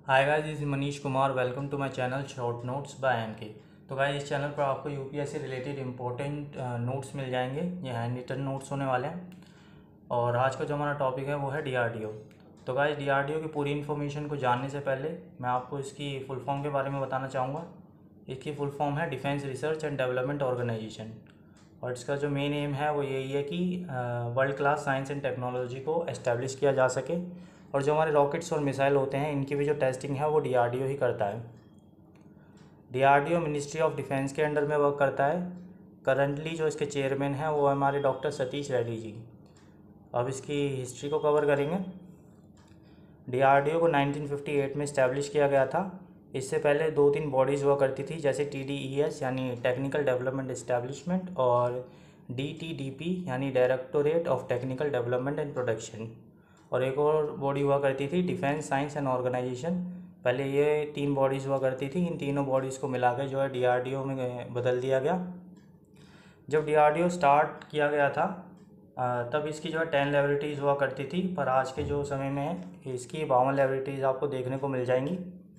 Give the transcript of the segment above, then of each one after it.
Hi guys, this is Manish Kumar. Welcome to my channel short notes by MK. तो guys, इस channel पर आपको UPSC related important notes मिल जाएंगे। ये हैंड रिटन नोट्स होने वाले हैं। और आज का जो हमारा टॉपिक है वो है डीआरडीओ। तो गाइस, डीआरडीओ की पूरी इन्फॉर्मेशन को जानने से पहले मैं आपको इसकी फुल फॉर्म के बारे में बताना चाहूँगा। इसकी फुल फॉर्म है defence research and development organisation. और इसका जो मेन एम है वो यही है कि world class science and technology को एस्टेब्लिश किया जा सके। और जो हमारे रॉकेट्स और मिसाइल होते हैं इनकी भी जो टेस्टिंग है वो डीआरडीओ ही करता है। डीआरडीओ मिनिस्ट्री ऑफ डिफेंस के अंडर में वर्क करता है। करंटली जो इसके चेयरमैन हैं वो हमारे डॉक्टर सतीश रेड्डी जी। अब इसकी हिस्ट्री को कवर करेंगे। डीआरडीओ को 1958 में इस्टेब्लिश किया गया था। इससे पहले 2-3 बॉडीज़ हुआ करती थी, जैसे TDES यानी टेक्निकल डेवलपमेंट इस्टेब्लिशमेंट और DTDP यानी directorate of technical development and production. और एक और बॉडी हुआ करती थी डिफेंस साइंस एंड ऑर्गेनाइजेशन। पहले ये 3 बॉडीज़ हुआ करती थी। इन तीनों बॉडीज़ को मिलाकर जो है डीआरडीओ में बदल दिया गया। जब डीआरडीओ स्टार्ट किया गया था तब इसकी जो है 10 लेबोरेटरीज़ हुआ करती थी, पर आज के जो समय में है इसकी 52 लेबोरेटरीज़ आपको देखने को मिल जाएंगी,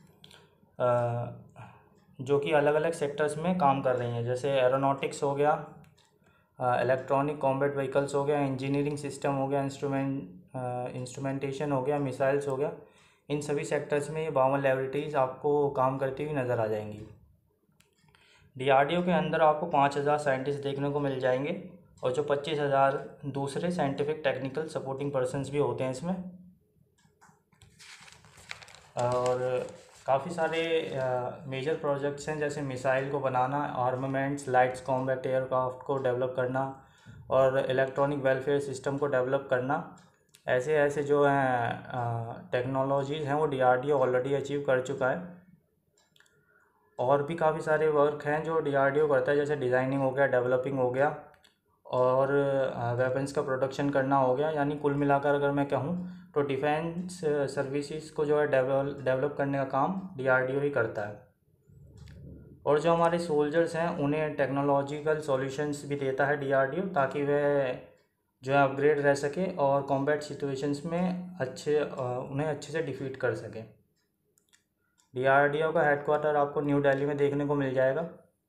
जो कि अलग अलग सेक्टर्स में काम कर रही हैं, जैसे एरोनॉटिक्स हो गया, इलेक्ट्रॉनिक कॉम्बैट व्हीकल्स हो गया, इंजीनियरिंग सिस्टम हो गया, इंस्ट्रूमेंटेशन हो गया, मिसाइल्स हो गया। इन सभी सेक्टर्स में ये 52 लेबोरेटरीज़ आपको काम करती हुई नज़र आ जाएंगी। डीआरडीओ के अंदर आपको 5000 साइंटिस्ट देखने को मिल जाएंगे और जो 25,000 दूसरे साइंटिफिक टेक्निकल सपोर्टिंग पर्सनस भी होते हैं इसमें। और काफ़ी सारे मेजर प्रोजेक्ट्स हैं, जैसे मिसाइल को बनाना, आर्मामेंट्स, लाइट्स कॉम्बैट एयरक्राफ्ट को डेवलप करना और इलेक्ट्रॉनिक वेलफेयर सिस्टम को डेवलप करना। ऐसे ऐसे जो हैं टेक्नोलॉजीज़ हैं वो डीआरडीओ ऑलरेडी अचीव कर चुका है। और भी काफ़ी सारे वर्क हैं जो डीआरडीओ करता है, जैसे डिज़ाइनिंग हो गया, डेवलपिंग हो गया और वेपन्स का प्रोडक्शन करना हो गया। यानी कुल मिलाकर अगर मैं कहूँ तो डिफेंस सर्विसेज को जो है डेवलप करने का काम डीआरडीओ ही करता है। और जो हमारे सोल्जर्स हैं उन्हें टेक्नोलॉजिकल सॉल्यूशंस भी देता है डीआरडीओ, ताकि वह जो है अपग्रेड रह सके और कॉम्बैट सिचुएशंस में उन्हें अच्छे से डिफीट कर सके। डीआरडीओ का हेडक्वार्टर आपको न्यू दिल्ली में देखने को मिल जाएगा।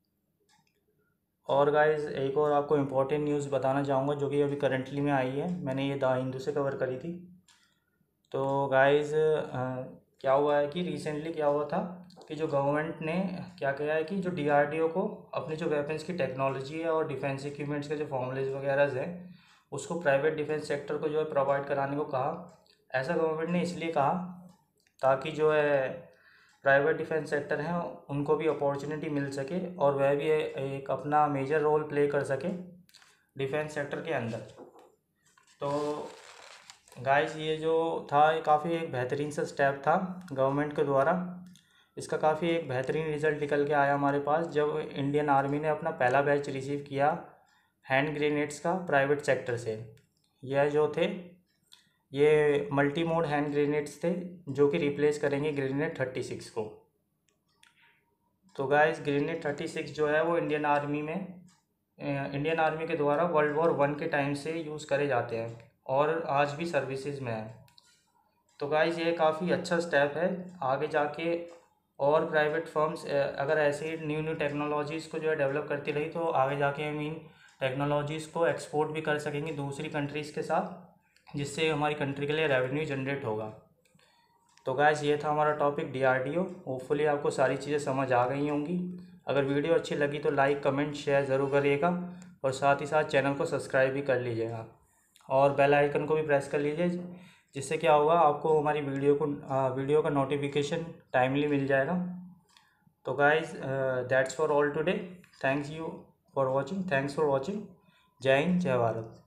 और गाइस, एक और आपको इम्पोर्टेंट न्यूज़ बताना चाहूँगा जो कि अभी करंटली में आई है। मैंने ये द हिंदू से कवर करी थी। तो गाइस, क्या हुआ है कि रिसेंटली क्या हुआ था कि जो गवर्नमेंट ने क्या किया है कि जो डीआरडीओ को अपनी जो वेपन्स की टेक्नोलॉजी है और डिफेंस इक्विपमेंट्स के जो फॉर्मूलेज वगैरह हैं उसको प्राइवेट डिफेंस सेक्टर को जो है प्रोवाइड कराने को कहा। ऐसा गवर्नमेंट ने इसलिए कहा ताकि जो है प्राइवेट डिफेंस सेक्टर हैं उनको भी अपॉर्चुनिटी मिल सके और वह भी एक अपना मेजर रोल प्ले कर सके डिफेंस सेक्टर के अंदर। तो गाइस, ये जो था ये काफ़ी एक बेहतरीन सा स्टेप था गवर्नमेंट के द्वारा। इसका काफ़ी एक बेहतरीन रिज़ल्ट निकल के आया हमारे पास, जब इंडियन आर्मी ने अपना पहला बैच रिसीव किया हैंड ग्रेनेड्स का प्राइवेट सेक्टर से। यह जो थे ये मल्टी मोड हैंड ग्रेनेड्स थे जो कि रिप्लेस करेंगे ग्रेनेड 36 को। तो गाइस, ग्रेनेड 36 जो है वो इंडियन आर्मी के द्वारा वर्ल्ड वॉर 1 के टाइम से यूज़ करे जाते हैं और आज भी सर्विसेज में है। तो गाइस, ये काफ़ी अच्छा स्टेप है। आगे जाके और प्राइवेट फर्म्स अगर ऐसे न्यू टेक्नोलॉजीज़ को जो है डेवलप करती रही तो आगे जाके हम इन टेक्नोलॉजीज़ को एक्सपोर्ट भी कर सकेंगे दूसरी कंट्रीज़ के साथ, जिससे हमारी कंट्री के लिए रेवेन्यू जनरेट होगा। तो गाइस, ये था हमारा टॉपिक डीआरडीओ। होपफुली आपको सारी चीज़ें समझ आ गई होंगी। अगर वीडियो अच्छी लगी तो लाइक, कमेंट, शेयर ज़रूर करिएगा और साथ ही साथ चैनल को सब्सक्राइब भी कर लीजिएगा और बेल आइकन को भी प्रेस कर लीजिए, जिससे क्या होगा आपको हमारी वीडियो का नोटिफिकेशन टाइमली मिल जाएगा। तो guys, that's for all today. Thanks for watching. जय हिंद, जय भारत।